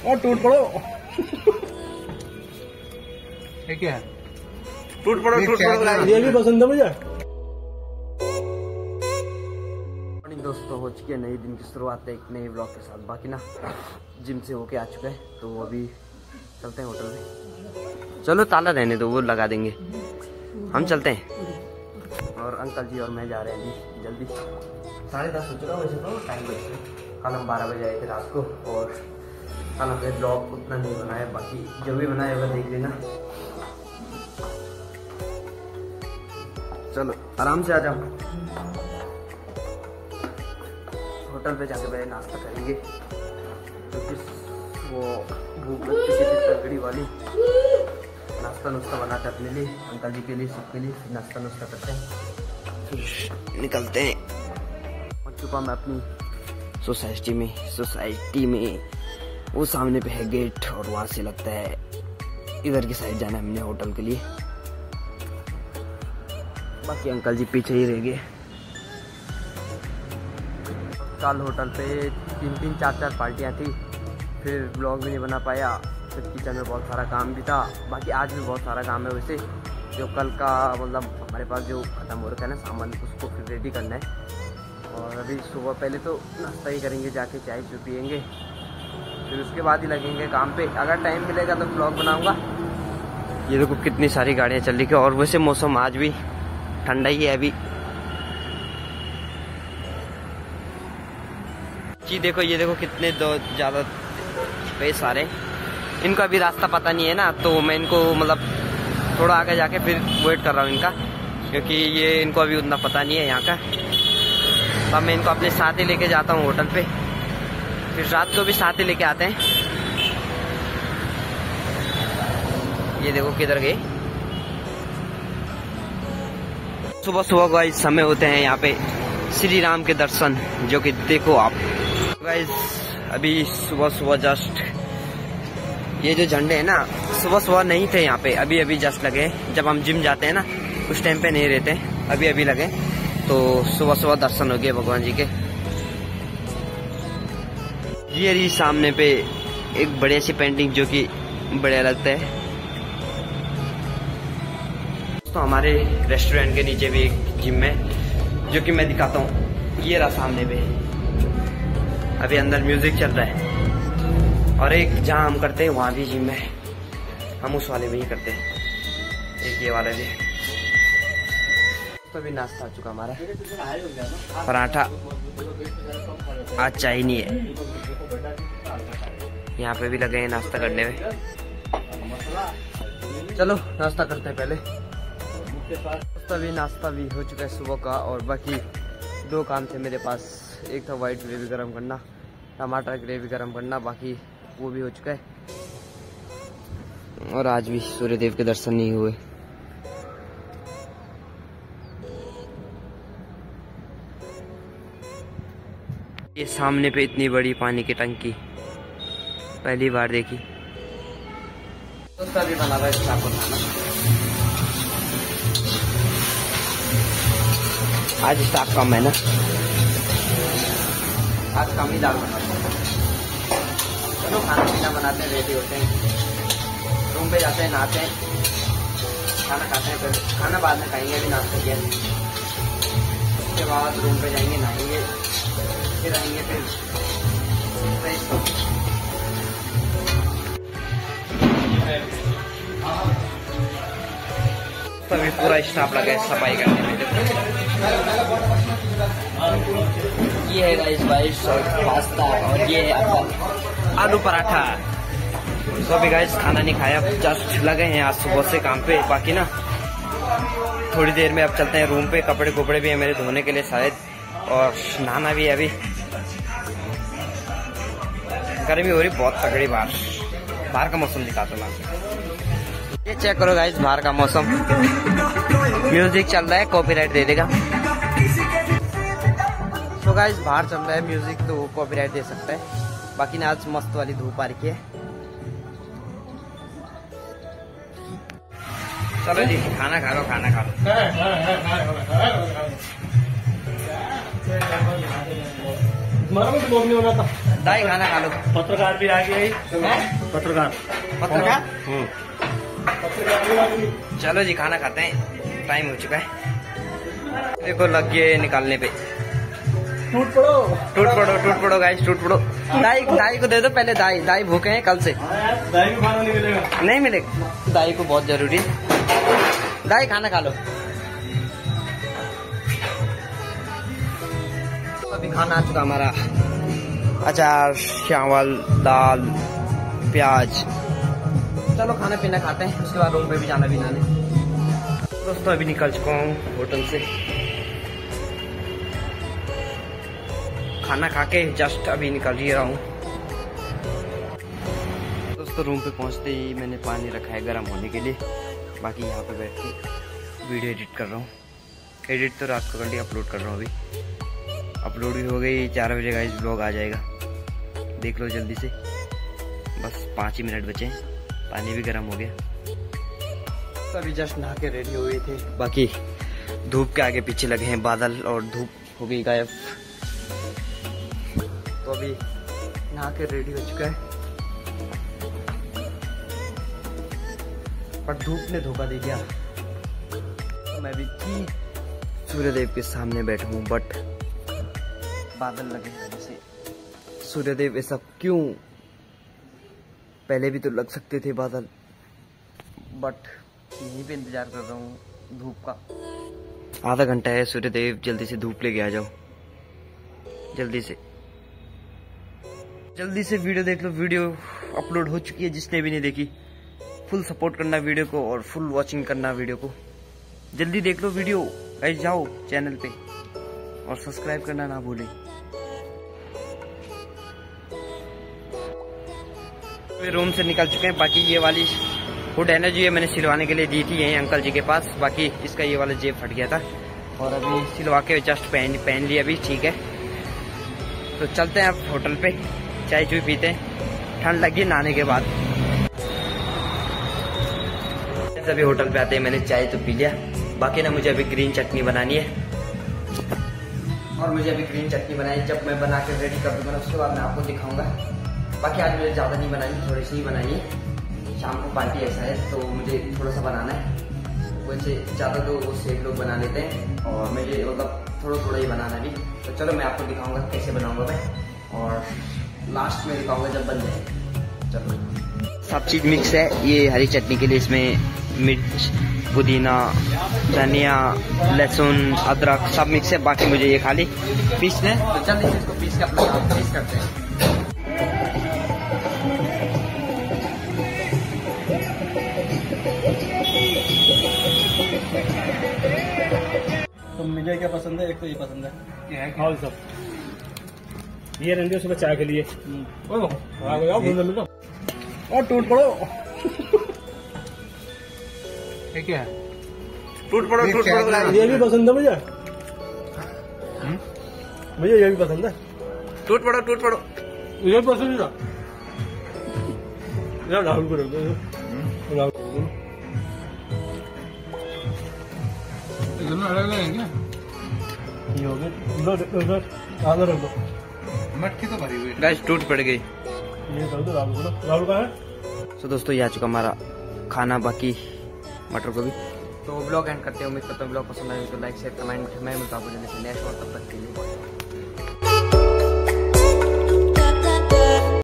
और टूट पड़ो। क्या है? टूट पड़ो ये भी पसंद है मुझे। दोस्तों, हो चुकी है नई दिन की शुरुआत है एक नए ब्लॉग के साथ। बाकी ना जिम से होके आ चुका है, तो अभी चलते हैं होटल में। चलो ताला रहने दो, वो लगा देंगे, हम चलते हैं। और अंकल जी और मैं जा रहे हैं अभी जल्दी। 10:30 हो चुका वैसे तो टाइम बचते। कल हम 12 बजे आए थे रात को, और कल हमने ब्लॉग उतना नहीं बनाया, बाकी जो भी बनाया होगा देख लेना। चलो आराम से आ जाओ। होटल पे जाके पहले नाश्ता करेंगे, क्योंकि वो भूख लगती है तगड़ी वाली। नाश्ता नुस्ता बनाते अपने लिए, अंकल जी के लिए, सबके लिए। नाश्ता नुस्ता करते हैं, फिर निकलते हैं। पहुंच चुका मैं अपनी सोसाइटी में। वो सामने पे है गेट, और वहां से लगता है इधर की साइड जाना है हमने होटल के लिए। बाकी अंकल जी पीछे ही रह गए। कल होटल पे 3-3, 4-4 पार्टियाँ थी, फिर ब्लॉग भी नहीं बना पाया। फिर किचन में बहुत सारा काम भी था। बाकी आज भी बहुत सारा काम है वैसे, जो कल का मतलब हमारे पास जो ख़त्म हो रखा है ना सामान, उसको फिर रेडी करना है। और अभी सुबह पहले तो नाश्ता ही करेंगे, जाके चाय चू पियेंगे, फिर उसके बाद ही लगेंगे काम पे। अगर टाइम मिलेगा तो ब्लॉग बनाऊँगा। ये देखो कितनी सारी गाड़ियाँ चल रही है, और वैसे मौसम आज भी ठंडा ही है अभी। जी देखो, ये देखो कितने ज़्यादा पे सारे। इनका भी रास्ता पता नहीं है ना, तो मैं इनको मतलब थोड़ा आगे जाके फिर वेट कर रहा हूँ इनका, क्योंकि ये इनको अभी उतना पता नहीं है यहाँ का। तब मैं इनको अपने साथ ही लेके जाता हूँ होटल पे, फिर रात को भी साथ ही लेके आते हैं। ये देखो किधर गए। सुबह सुबह गाइस समय होते हैं यहाँ पे श्री राम के दर्शन, जो कि देखो आप गाइस अभी सुबह सुबह जस्ट ये जो झंडे हैं ना, सुबह सुबह नहीं थे यहाँ पे, अभी अभी जस्ट लगे। जब हम जिम जाते हैं ना उस टाइम पे नहीं रहते, अभी अभी लगे। तो सुबह सुबह दर्शन हो गए भगवान जी के। ये रही सामने पे एक बढ़िया सी पेंटिंग, जो कि बढ़िया लगता है। तो हमारे रेस्टोरेंट के नीचे भी एक जिम है, जो कि मैं दिखाता हूँ। ये रहा सामने पे, अभी अंदर म्यूजिक चल रहा है। और एक जहाँ हम करते हैं वहाँ भी जिम है, हम उस वाले में ही करते हैं। एक ये वाला भी। तो अभी नाश्ता आ चुका हमारा, पराठा। आज चाय नहीं है, यहाँ पे भी लगे हैं नाश्ता करने में। चलो नाश्ता करते हैं पहले। तभी नाश्ता भी हो चुका है सुबह का, और बाकी 2 काम थे मेरे पास। एक था वाइट ग्रेवी गरम करना, टमाटर ग्रेवी गरम करना, बाकी वो भी हो चुका है। और आज भी सूर्यदेव के दर्शन नहीं हुए। ये सामने पे इतनी बड़ी पानी की टंकी पहली बार देखी। भी बना रहा है स्टाफ बनाना। आज स्टाफ कम है ना, आज कम ही दाल बना। चलो खाना पीना बनाते हैं, रेडी होते हैं, रूम पे जाते हैं, नहाते हैं, खाना खाते हैं। फिर खाना बाद में खाएंगे, अभी नाश्ता किया। उसके बाद रूम पे जाएंगे, नहाएंगे, फिर आएंगे, फिर फ्रेश होंगे। अभी पूरा स्टाफ लगा है सफाई करने में। ये है गाइस वाइस और पास्ता, और ये है आपका आलू पराठा। तो अभी गाइस खाना नहीं खाया, जस्ट लगे हैं आज सुबह से काम पे। बाकी ना थोड़ी देर में अब चलते हैं रूम पे। कपड़े कुपड़े भी है मेरे धोने के लिए शायद, और नहाना भी है। अभी गर्मी हो रही बहुत तगड़ी। बाहर का मौसम दिखाता हूँ मैं। ये चेक करो गाइस बाहर का मौसम, म्यूजिक चल रहा है, कॉपीराइट दे देगा। तो गाइस बाहर चल रहा है म्यूजिक, तो कॉपीराइट दे सकता है। बाकी ना आज मस्त वाली धूप आ रही है। चलो जी खाना खा लो, खाना खा लो। तुम्हारा भी ब्लॉग नहीं बना था। दाई खाना खा लो। पत्रकार भी आ गया। पत्रकार पत्रकार चलो जी खाना खाते हैं, टाइम हो चुका है। देखो लग गए निकालने पे। टूट पड़ो गाइस, टूट पड़ो। दाई को दे दो पहले, दाई भूखे हैं कल से। दाई को खाना नहीं मिलेगा। नहीं मिलेगा, दाई को बहुत जरूरी है। दाई खाना खा लो। अभी खाना आ चुका हमारा, अचार, चावल, दाल, प्याज। चलो खाना पीना खाते हैं, उसके बाद रूम पे भी जाना भी नाने। दोस्तों अभी निकल चुका हूँ होटल से, खाना खा के जस्ट अभी निकल ही रहा हूँ। दोस्तों रूम पे पहुँचते ही मैंने पानी रखा है गर्म होने के लिए। बाकी यहाँ पे बैठ के वीडियो एडिट कर रहा हूँ। एडिट तो रात को कर लिया, अपलोड कर रहा हूँ अभी। अपलोड भी हो गई, 4 बजे गाइस ब्लॉग आ जाएगा, देख लो जल्दी से। बस 5 ही मिनट बचे हैं, पानी भी गर्म हो गया। तो अभी जस्ट नहा के रेडी हुए थे। बाकी धूप के आगे पीछे लगे हैं बादल और धूप हो गई गायब। तो अभी नहा के रेडी हो चुका है, पर धूप ने धोखा दे दिया। तो मैं भी ठीक सूर्यदेव के सामने बैठा हूँ, बट बादल लगे हैं जैसे। सूर्यदेव ऐसा क्यों? पहले भी तो लग सकते थे बादल, बट यहीं पे इंतजार कर रहा हूँ धूप का। आधा घंटा है, सूर्यदेव जल्दी से धूप लेके आ जाओ, जल्दी से वीडियो देख लो। वीडियो अपलोड हो चुकी है, जिसने भी नहीं देखी फुल सपोर्ट करना वीडियो को और फुल वॉचिंग करना वीडियो को। जल्दी देख लो वीडियो, गाइस जाओ चैनल पे और सब्सक्राइब करना ना भूलें। रूम से निकल चुके हैं। बाकी ये वाली हुड है ना जो ये मैंने सिलवाने के लिए दी थी यही अंकल जी के पास। बाकी इसका ये वाला जेब फट गया था और अभी सिलवा के जस्ट पहन लिया अभी, ठीक है। तो चलते हैं अब होटल पे, चाय चूय पीते हैं, ठंड लगी नहाने के बाद। अभी होटल पे आते हैं, मैंने चाय तो पी लिया। बाकी ना मुझे अभी ग्रीन चटनी बनानी है, और मुझे अभी ग्रीन चटनी बनाई, जब मैं बना के रेडी कर दूंगा उसके बाद मैं आपको दिखाऊंगा। बाकी आज मुझे ज़्यादा नहीं बनानी, थोड़ी सी ही बनानी है। शाम को पार्टी ऐसा है तो मुझे थोड़ा सा बनाना है, वैसे ज़्यादा तो वो सेठ लोग बना लेते हैं और मुझे मतलब थोड़ा ही बनाना भी। तो चलो मैं आपको दिखाऊंगा कैसे बनाऊंगा मैं, और लास्ट में दिखाऊंगा जब बन जाए। चलो सब चीज़ मिक्स है ये हरी चटनी के लिए। इसमें मिर्च, पुदीना, धनिया, लहसुन, अदरक सब मिक्स है। बाकी मुझे ये खाली पीसना है, तो जल्दी से इसको पीस के अपना पीस करते हैं। तो मुझे क्या पसंद है, एक तो ये पसंद है खाओ सब। ये रंगे सुबह चाय के लिए और टूट पड़ो। क्या है? टूट पड़ो। ये भी पसंद है मुझे, ये भी पसंद है। टूट पड़ो ये भी पसंद है। राहुल को रख दो, राहुल दोनों अलग अलग हैं क्या? ये हो गए, आधा रख दो। मटकी तो भरी हुई गाइस, टूट पड़ गई। ये कर दो राहुल को, राहुल का है। तो दोस्तों ये आ चुका हमारा खाना, बाकी मटर गोभी। तो ब्लॉग एंड करते हैं, उम्मीद करता हूँ ब्लॉग पसंद आए तो लाइक शेयर कमेंट। मैं मिलता हूँ नेक्स्ट, तब तक के लिए।